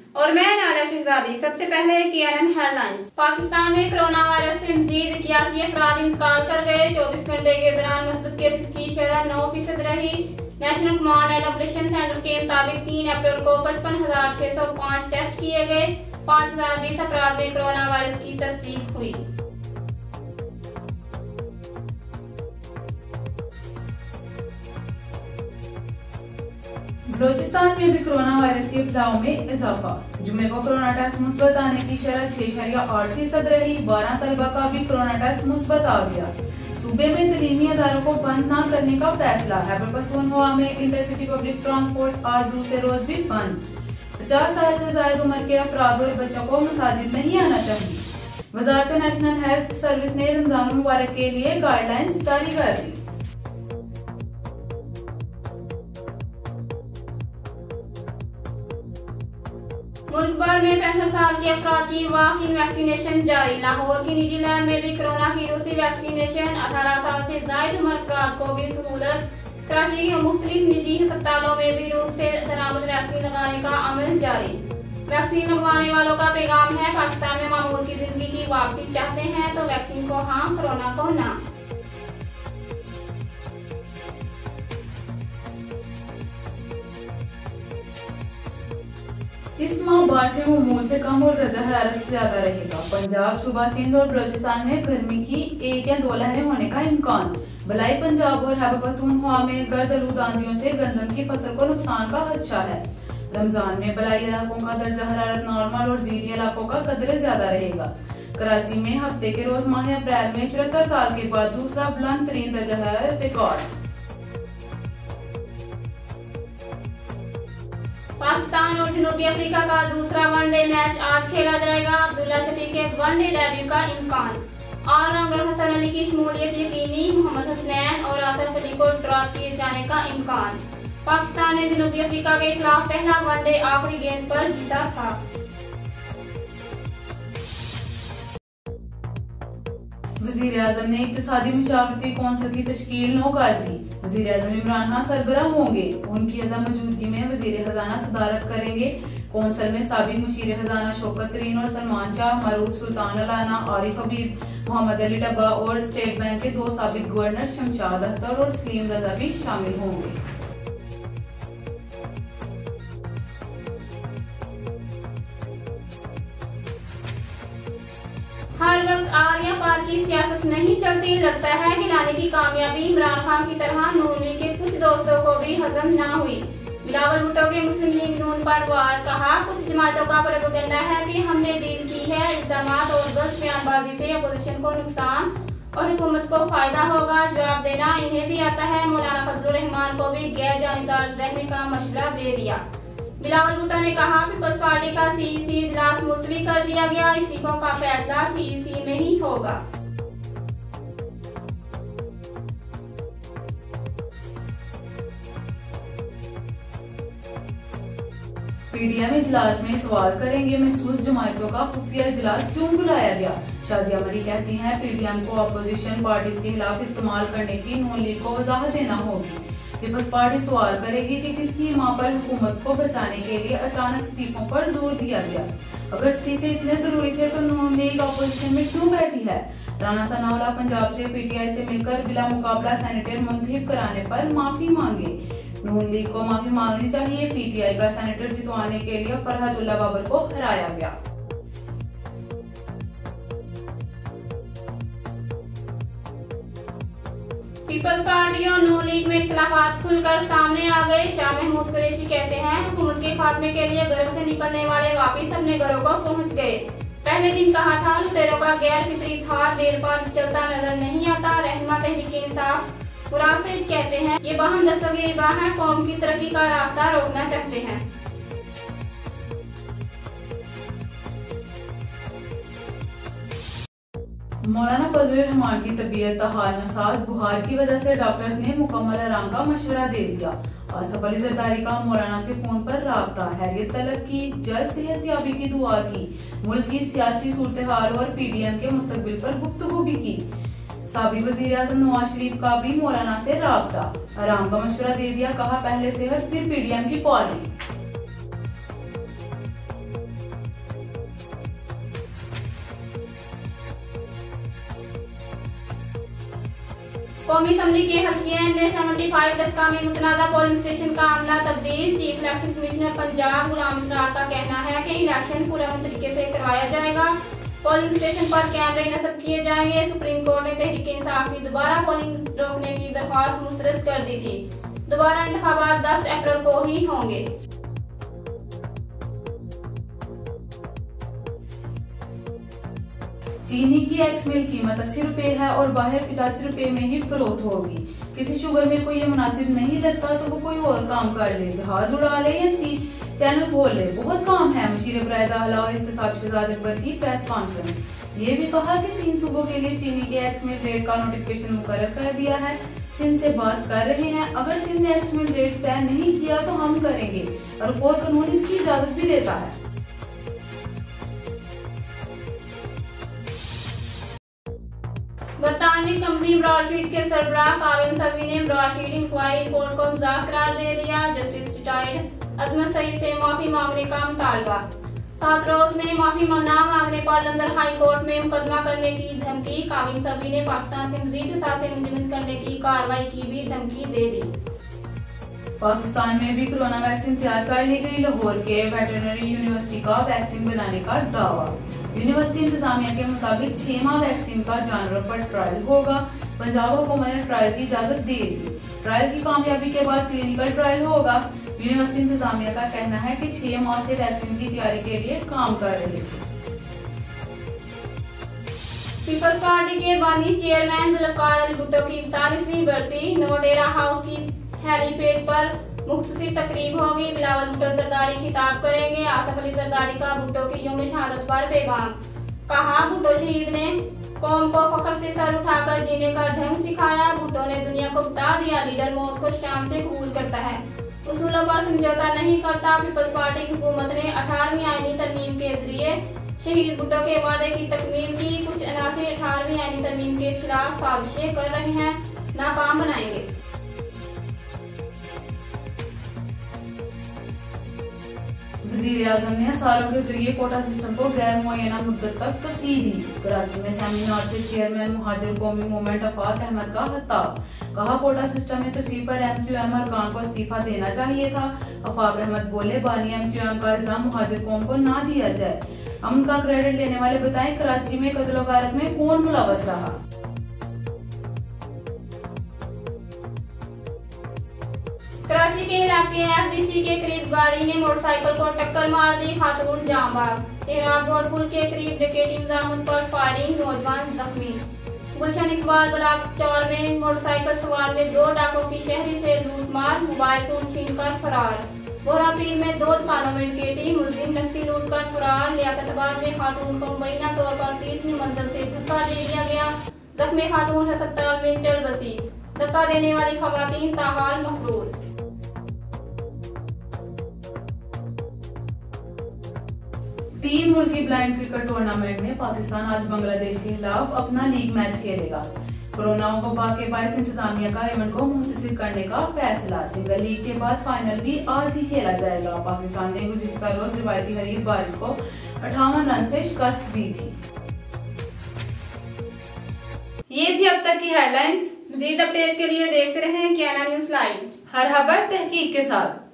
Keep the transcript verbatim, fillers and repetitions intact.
और मैं नाला शहजादी। सबसे पहले केएनएन हेडलाइंस। पाकिस्तान में कोरोना वायरस से मजीद इक्यासी अफराद इंतकाल कर गए। चौबीस घंटे के दौरान मस्बत केसेस की शरह नौ फीसद रही। National command and operation centre के मुताबिक तीन अप्रैल को पचपन हजार छह सौ पाँच टेस्ट किए गए। पाँच हजार बीस अफराद में कोरोना वायरस की तस्दीक हुई। बलोचिस्तान में भी कोरोना वायरस के फैलाव में इजाफा। जुमे को कोरोना टेस्ट मुस्बत आने की शरह छह इशारिया आठ फीसद रही। बारह तलबा का भी कोरोना टेस्ट मुस्बत आ गया। सूबे में तलीमी अदारों को बंद न करने का फैसला। खैबर पख्तूनख्वा में इंटरसिटी पब्लिक ट्रांसपोर्ट आज दूसरे रोज भी बंद। पचास साल से ज्यादा उम्र के अफराद और बच्चों को मसाजिद नहीं आना चाहिए। वजारत नेशनल हेल्थ सर्विस ने रमजान मुबारक के लिए गाइडलाइंस जारी कर दी। मुल्क भर में पैंसठ साल के अफराद की वॉक इन वैक्सीनेशन जारी। लाहौर की निजी लैब में भी कोरोना की रूसी वैक्सीनेशन। अठारह साल से ज्यादा उम्र अफराद को भी सहूलत। कराची के मुख्तलिफ निजी अस्पतालों में भी रूस से सलामत वैक्सीन लगाने का अमल जारी। वैक्सीन लगवाने वालों का पैगाम है, पाकिस्तान में मामूल की जिंदगी की वापसी चाहते हैं तो वैक्सीन को हाँ, कोरोना को ना। इस माह बारिशें मामूल से कम और दर्जा हरारत से ज्यादा रहेगा। पंजाब, सूबा सिंध और बलोचिस्तान में गर्मी की एक या दो लहरें होने का इम्कान। बलाई पंजाब और खैबर पख्तूनख्वा में गर्द आलूद आंधियों से गंदम की फसल को नुकसान का खदशा है। रमजान में बलाई इलाकों का दर्जा हरारत नॉर्मल और जीरी इलाकों का कदरे ज्यादा रहेगा। कराची में हफ्ते के रोज माह अप्रैल में चौहत्तर साल के बाद दूसरा बुलंद तरीन दर्जा हरारत रिकॉर्ड। पाकिस्तान और जनूबी अफ्रीका का दूसरा वनडे मैच आज खेला जाएगा। अब्दुल्ला शफी के वनडे डेब्यू का इम्कान। ऑलराउंडर हसन अली की शमूलियत यकीनी। मोहम्मद हसनैन और आसिफ अली को ड्रॉप किए जाने का इम्कान। पाकिस्तान ने जनूबी अफ्रीका के खिलाफ पहला वनडे आखिरी गेंद पर जीता था। वजीर आजम ने इक्तिसादी मशावरती कौंसिल की तश्कील नौ कर दी। वजीर आजम इमरान खान सरबराह होंगे। उनकी अदम मौजूदगी में वजीर खजाना सदारत करेंगे। कौंसिल में साबिक मुशीर खजाना शौकत तरीन और सलमान शाह, मरूफ सुल्तान अलाना, आरिफ हबीब, मोहम्मद अली डब्बा और स्टेट बैंक के दो साबिक गवर्नर शमशाद अख्तर और सलीम रजा भी शामिल होंगे। हर वक्त आर या पार की सियासत नहीं चलती। लगता है गिलानी की कामयाबी इमरान खान की तरह नून लीग के कुछ दोस्तों को भी हजम न हुई। बिलावल भुट्टो के मुस्लिम लीग नून पर वार। कहा, कुछ जमातों का प्रोपेगेंडा है कि हमने डील की है। इल्जामात और गलत बयानबाजी से अपोजिशन को नुकसान और हुकूमत को फायदा होगा। जवाब देना इन्हें भी आता है। मौलाना फजलुर रहमान को भी गैर जानिबदार रहने का मशवरा दे दिया। बिलावल भुट्टो ने कहा, पीपल्स पार्टी का सीईसी इजलास मुलतवी कर दिया गया। इस्तीफों का फैसला सीईसी में ही होगा। पीडीएम इजलास में सवाल करेंगे, महसूस जमातों का खुफिया इजलास क्यों बुलाया गया। शाजिया मरी कहती हैं, पीडीएम को अपोजिशन पार्टीज के खिलाफ इस्तेमाल करने की नून लीग को वजाहत देना होगी। पीपल्स पार्टी सवाल करेगी कि किसकी मां पर हुकूमत को बचाने के लिए अचानक इस्तीफों पर जोर दिया गया। अगर इस्तीफे इतने जरूरी थे तो नून लीग अपोजिशन में क्यों बैठी है। राना सनाउल्लाह पंजाब से पीटीआई से मिलकर बिला मुकाबला सेनेटर मुंतखब कराने पर माफी मांगे। नून लीग को माफी मांगनी चाहिए। पीटीआई का सेनेटर जितवाने के लिए फरहदुल्ला बाबर को हराया गया। पीपल्स पार्टी और नून लीग में इख्तिलाफात खुलकर सामने आ गए। शाह महमूद कुरैशी कहते हैं, हुकूमत के खात्मे के लिए घरों से निकलने वाले वापिस अपने घरों को पहुंच गए। पहले दिन कहा था लुटेरों का गैर फितरी था, देर बाद चलता नजर नहीं आता। रहनुमा तहरीक इंसाफ मुरासिद कहते हैं, ये बाहम दस्तगीर बाह है, कौम की तरक्की का रास्ता रोकना चाहते हैं। मौलाना फजलुर रहमान की तबीयत हाल नसाज बुखार की वजह से डॉक्टर्स ने मुकम्मल आराम का मशवरा दे दिया। आसिफ अली जरदारी का मौलाना से फोन पर राब्ता। हैरियत तलब की, जल्द सेहतयाबी की दुआ की। मुल्क की सियासी सूरत हाल और पीडीएम के मुस्तकबिल पर गुफ्तगू भी की। साबिक वजीर आजम नवाज शरीफ का भी मौलाना से राब्ता। आराम का मशवरा दे दिया। कहा, पहले सेहत फिर पीडीएम की पॉलिसी। कौमी असम्बली के हल्के एन ए पचहत्तर डस्का में मुतनाज़ा पोलिंग स्टेशन का अमला तब्दील। Chief election commissioner Punjab Ghulam Israr का कहना है कि इलेक्शन पुरअमन तरीके से करवाया जाएगा। पोलिंग स्टेशन पर कैमरे नस्ब किए जाएंगे। सुप्रीम कोर्ट ने तहरीक इंसाफ की दोबारा पोलिंग रोकने की दरख्वास्त मुस्तरद कर दी थी। दोबारा इंतखाबात दस अप्रैल को ही होंगे। चीनी की एक्स मिल कीमत अस्सी रुपए है और बाहर पचासी रुपए में ही फरोख्त होगी। किसी शुगर मिल को ये मुनासिब नहीं लगता तो वो कोई और काम कर ले, जहाज उड़ा ले या चैनल खोल ले। बहुत काम है। मशीर बराए दाखिला और इख्तिसाब शहजाद अकबर की प्रेस कॉन्फ्रेंस। ये भी कहा कि तीन सूबों के लिए चीनी के एक्स मिल रेट का नोटिफिकेशन मुकर्रर कर दिया है। सिंध से बात कर रहे हैं। अगर सिंध ने एक्स मिल रेट तय नहीं किया तो हम करेंगे और कोर्ट कानून इसकी इजाजत भी देता है। बरतानवी कंपनी ब्रॉडशीट के सरबराह काविम सवी ने ब्रॉडशीट इंक्वायरी रिपोर्ट को मजाक करार दे दिया। जस्टिस रिटायर्ड अजमत सईद से माफी मांगने का मुतालबा। सात रोज में माफी न मांगने पर लंदन हाई कोर्ट में मुकदमा करने की धमकी। काविम सवी ने पाकिस्तान के मजीद असासे मुंजमद करने की कार्रवाई की भी धमकी दे दी। पाकिस्तान में भी कोरोना वैक्सीन तैयार कर ली गई। लाहौर के वेटरनरी यूनिवर्सिटी का वैक्सीन बनाने का दावा। यूनिवर्सिटी इंतजामिया के मुताबिक छह माह वैक्सीन का जानवरों पर ट्रायल होगा। पंजाब हुकूमत ने ट्रायल की इजाजत दे दी। ट्रायल की कामयाबी के बाद क्लिनिकल ट्रायल होगा। यूनिवर्सिटी इंतजामिया का कहना है कि छह माह से वैक्सीन की तैयारी के लिए काम कर रहे थे। पीपल्स पार्टी के बानी चेयरमैन जुल्फकार अली भुट्टो की इकतालीसवीं बरसी। नो डेरा हाउस की हेलीपैड पर मुख्तसर तकरीब होगी। बिलावल भुट्टो जरदारी खिताब करेंगे। आसफ अली जरदारी का भुट्टो की यौम शहादत पर पैगाम। कहा, भुट्टो शहीद ने कौम को फख्र से सर उठाकर जीने का ढंग सिखाया। भुट्टो ने दुनिया को बता दिया लीडर मौत को शान से कबूल करता है, उसूलों पर समझौता नहीं करता। पीपल्स पार्टी की हुकूमत ने अठारहवीं आईनी तरमीम के जरिए शहीद भुट्टो के वादे की तकमील की। कुछ अनासर अठारहवीं आईनी तरमीम के खिलाफ साजिशें कर रहे हैं, नाकाम बनाएंगे। वज़ीर आज़म ने सालों के जरिए कोटा सिस्टम को गैर मुअय्यना मुद्दत तक तोसीह दी। कराची में सेमिनार से चेयरमैन मुहाजिर कौमी मूवमेंट अफाक अहमद का खिताब। कहा, कोटा सिस्टम में तोसीह पर एम क्यू एम अरकान को इस्तीफा देना चाहिए था। अफाक अहमद बोले, बानी एम क्यू एम का इल्जाम मुहाजिर कौम को ना दिया जाए। अमन का क्रेडिट लेने वाले बताएं, कराची में कत्ल गारत में कौन मुलव्वस रहा। कराची के इलाके एफ डी सी के करीब गाड़ी ने मोटरसाइकिल को टक्कर मार दी, खातून जाम बाग। तेहराब रोड पुल के करीब डकैती इंतजाम पर फायरिंग, नौजवान जख्मी। गुलशन इकबाल ब्लॉक चौर में मोटरसाइकिल सवार में दो डाकों की शहरी से लूटमार, मोबाइल फोन छीनकर फरार। बोरापीर में दो दुकानों में डकैती, मुलजिम नकदी लूटकर फरार। लियाकताबाद में खातून को मुबैना तौर पर तीसरी मंजिल से धक्का दे दिया गया, जख्मी खातून अस्पताल में चल बसी। धक्का देने वाली खवातीन ताहाल मफरूर। तीन मुल्की ब्लाइंड क्रिकेट टूर्नामेंट में पाकिस्तान आज बांग्लादेश के खिलाफ अपना लीग मैच खेलेगा। कोरोना वबा के बायस इंतजामिया का इवेंट को मुख्तसर करने का फैसला। सिंगल लीग के बाद फाइनल भी आज ही खेला जाएगा। पाकिस्तान ने गुज़िश्ता रोज रिवायती हरीफ भारत को अट्ठावन रन से शिकस्त दी थी। ये थी अब तक की हेडलाइंस। मजीद अपडेट के लिए देखते रहें कियाना न्यूज़ लाइव, हर खबर तहकीक के साथ।